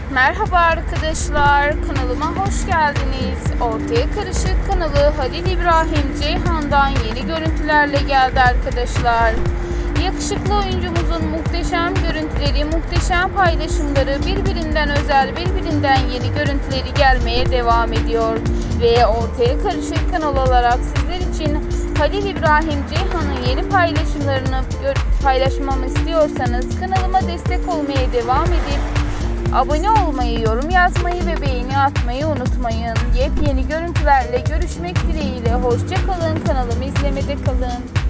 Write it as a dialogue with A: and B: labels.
A: Merhaba arkadaşlar, kanalıma hoş geldiniz. Ortaya Karışık kanalı Halil İbrahim Ceyhan'dan yeni görüntülerle geldi arkadaşlar. Yakışıklı oyuncumuzun muhteşem görüntüleri, muhteşem paylaşımları, birbirinden özel, birbirinden yeni görüntüleri gelmeye devam ediyor. Ve Ortaya Karışık kanal olarak sizler için Halil İbrahim Ceyhan'ın yeni paylaşımlarını paylaşmamı istiyorsanız kanalıma destek olmaya devam edip abone olmayı, yorum yazmayı ve beğeni atmayı unutmayın. Yepyeni görüntülerle görüşmek dileğiyle. Hoşça kalın. Kanalımı izlemede kalın.